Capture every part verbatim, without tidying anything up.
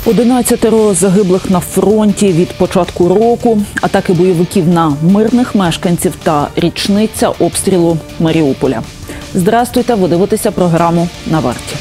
одинадцятеро загиблих на фронті від початку року, атаки бойовиків на мирних мешканців та річниця обстрілу Маріуполя. Здрастуйте, ви дивитеся програму «На варті».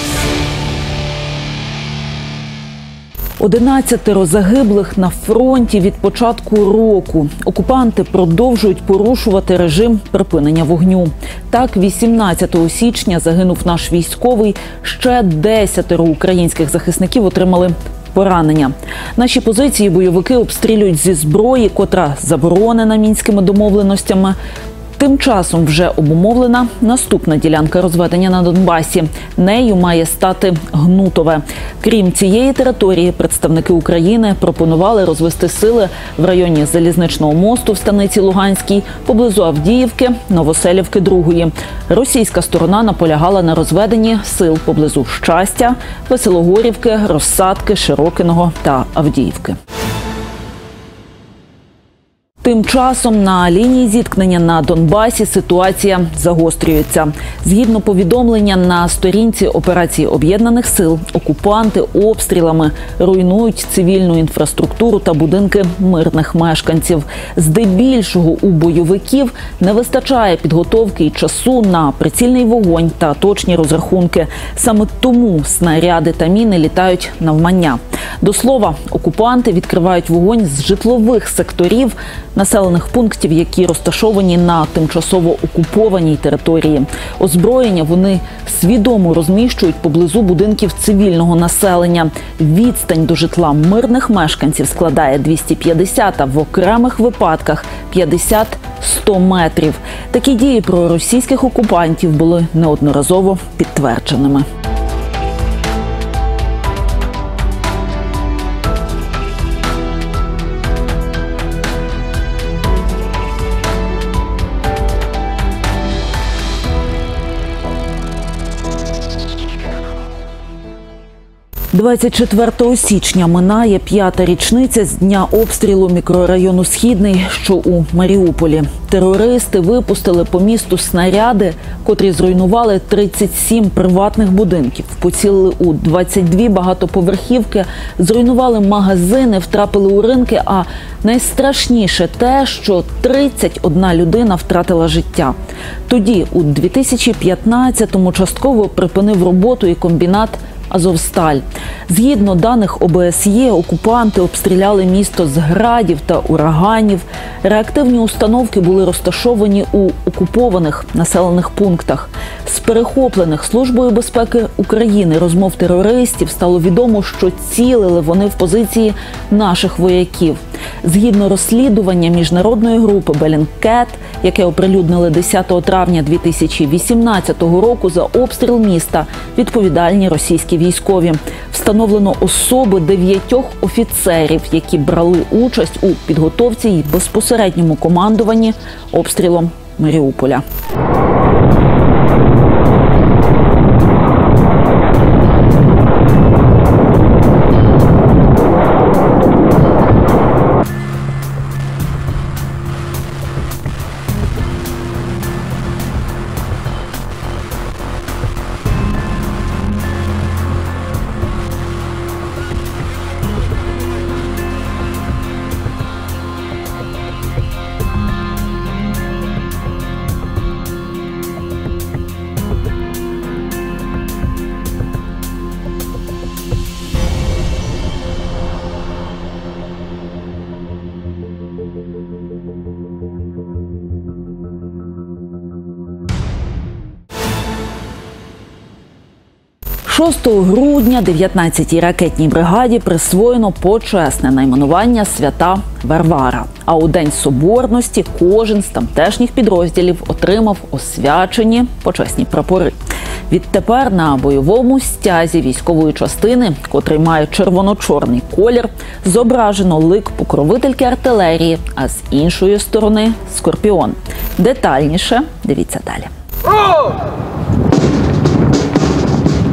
одинадцятеро загиблих на фронті від початку року. Окупанти продовжують порушувати режим припинення вогню. Так, вісімнадцятого січня загинув наш військовий, ще десятеро українських захисників отримали поранення. Наші позиції бойовики обстрілюють зі зброї, котра заборонена мінськими домовленостями. Тим часом вже обумовлена наступна ділянка розведення на Донбасі. Нею має стати Гнутове. Крім цієї території, представники України пропонували розвести сили в районі Залізничного мосту в станиці Луганській, поблизу Авдіївки, Новоселівки другої. Російська сторона наполягала на розведенні сил поблизу Щастя, Веселогорівки, Розсадки, Широкиного та Авдіївки. Тим часом на лінії зіткнення на Донбасі ситуація загострюється. Згідно повідомлення на сторінці операції Об'єднаних сил, окупанти обстрілами руйнують цивільну інфраструктуру та будинки мирних мешканців. Здебільшого у бойовиків не вистачає підготовки і часу на прицільний вогонь та точні розрахунки. Саме тому снаряди та міни літають навмання. До слова, окупанти відкривають вогонь з житлових секторів населених пунктів, які розташовані на тимчасово окупованій території. Озброєння вони свідомо розміщують поблизу будинків цивільного населення. Відстань до житла мирних мешканців складає двісті п'ятдесят, а в окремих випадках п'ятдесят - сто метрів. Такі дії проросійських окупантів були неодноразово підтвердженими. двадцять четвертого січня минає п'ята річниця з дня обстрілу мікрорайону Східний, що у Маріуполі. Терористи випустили по місту снаряди, котрі зруйнували тридцять сім приватних будинків, поцілили у двадцять дві багатоповерхівки, зруйнували магазини, втрапили у ринки, а найстрашніше те, що тридцять одна людина втратила життя. Тоді, у дві тисячі п'ятнадцятому, частково припинив роботу і комбінат «Азовсталь». Згідно даних О Б С Є, окупанти обстріляли місто з градів та ураганів. Реактивні установки були розташовані у окупованих населених пунктах. З перехоплених Службою безпеки України розмов терористів стало відомо, що цілили вони в позиції наших вояків. Згідно розслідування міжнародної групи «Белінгкет», яке оприлюднили десятого травня дві тисячі вісімнадцятого року, за обстріл міста відповідальні російські військові. Встановлено особи дев'ятьох офіцерів, які брали участь у підготовці і безпосередньому командуванні обстрілом Маріуполя. шостого грудня дев'ятнадцятій ракетній бригаді присвоєно почесне найменування «Свята Варвара». А у День Соборності кожен з тамтешніх підрозділів отримав освячені почесні прапори. Відтепер на бойовому стязі військової частини, котрий має червоно-чорний колір, зображено лик покровительки артилерії, а з іншої сторони – скорпіон. Детальніше дивіться далі.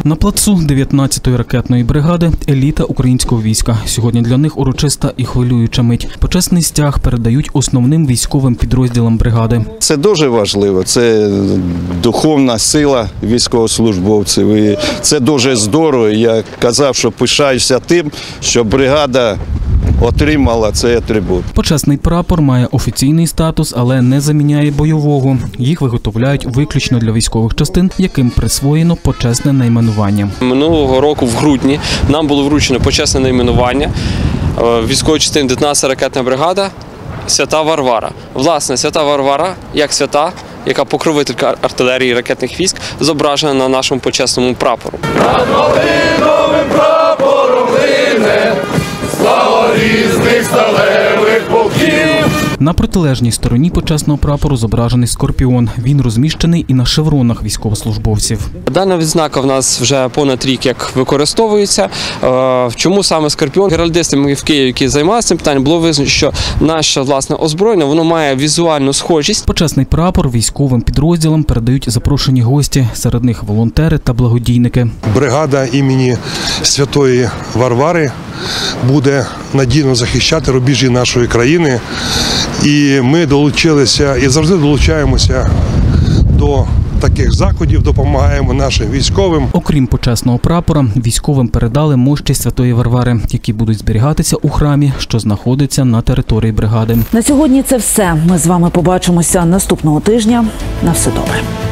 На плацу дев'ятнадцятої ракетної бригади – еліта українського війська. Сьогодні для них урочиста і хвилююча мить. Почесний стяг передають основним військовим підрозділам бригади. Це дуже важливо, це духовна сила військовослужбовців. І це дуже здорово. Я казав, що пишаюся тим, що бригада отримала цей атрибут. Почесний прапор має офіційний статус, але не заміняє бойового. Їх виготовляють виключно для військових частин, яким присвоєно почесне найменування. Минулого року в грудні нам було вручено почесне найменування військової частини дев'ятнадцята ракетна бригада «Свята Варвара». Власне, Свята Варвара, як свята, яка покровителька артилерії і ракетних військ, зображена на нашому почесному прапору. Над малиновим прапором лине слава різних сталевих полків. На протилежній стороні почесного прапору зображений скорпіон. Він розміщений і на шевронах військовослужбовців. Дана відзнака в нас вже понад рік як використовується. Чому саме скорпіон? Геральдистами в Києві, які займалися цим питанням, було визначено, що наше власне озброєння, воно має візуальну схожість. Почесний прапор військовим підрозділам передають запрошені гості, серед них волонтери та благодійники. Бригада імені Святої Варвари буде надійно захищати рубежі нашої країни. І ми долучилися і завжди долучаємося до таких заходів, допомагаємо нашим військовим. Окрім почесного прапора, військовим передали мощі Святої Варвари, які будуть зберігатися у храмі, що знаходиться на території бригади. На сьогодні це все. Ми з вами побачимося наступного тижня. На все добре.